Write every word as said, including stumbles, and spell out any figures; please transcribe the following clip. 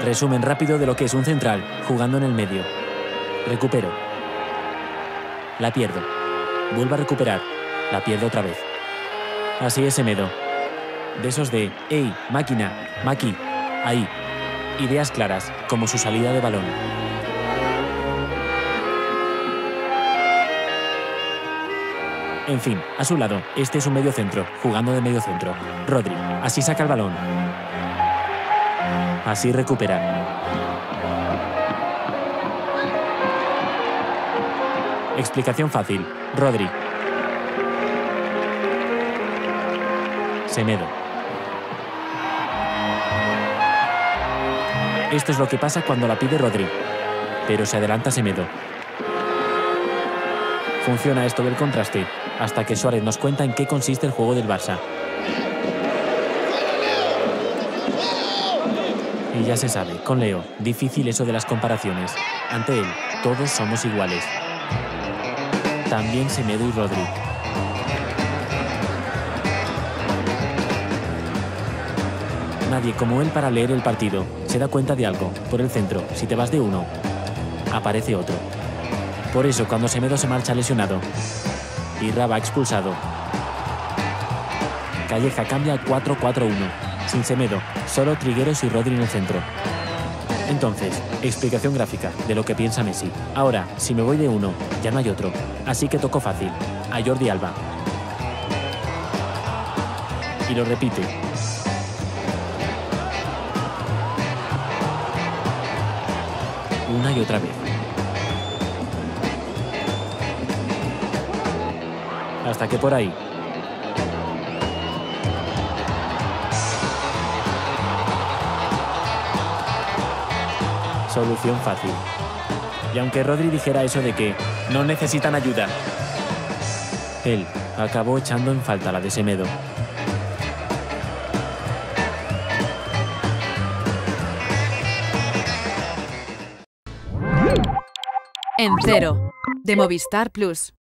Resumen rápido de lo que es un central, jugando en el medio. Recupero. La pierdo. Vuelvo a recuperar. La pierdo otra vez. Así es Semedo. De esos de, ¡ey, máquina, Maki, ahí! Ideas claras, como su salida de balón. En fin, a su lado, este es un medio centro, jugando de medio centro. Rodri, así saca el balón. Así recupera. Explicación fácil. Rodri. Semedo. Esto es lo que pasa cuando la pide Rodri. Pero se adelanta Semedo. Funciona esto del contraste, hasta que Suárez nos cuenta en qué consiste el juego del Barça. Y ya se sabe, con Leo, difícil eso de las comparaciones. Ante él, todos somos iguales. También Semedo y Rodri. Nadie como él para leer el partido. Se da cuenta de algo. Por el centro, si te vas de uno, aparece otro. Por eso, cuando Semedo se marcha lesionado, Irra va expulsado. Calleja cambia al cuatro cuatro uno. Sin Semedo, solo Trigueros y Rodri en el centro. Entonces, explicación gráfica de lo que piensa Messi. Ahora, si me voy de uno, ya no hay otro. Así que tocó fácil, a Jordi Alba. Y lo repite. Una y otra vez. Hasta que por ahí. Solución fácil. Y aunque Rodri dijera eso de que no necesitan ayuda, él acabó echando en falta la de Semedo. En Cero, de Movistar Plus.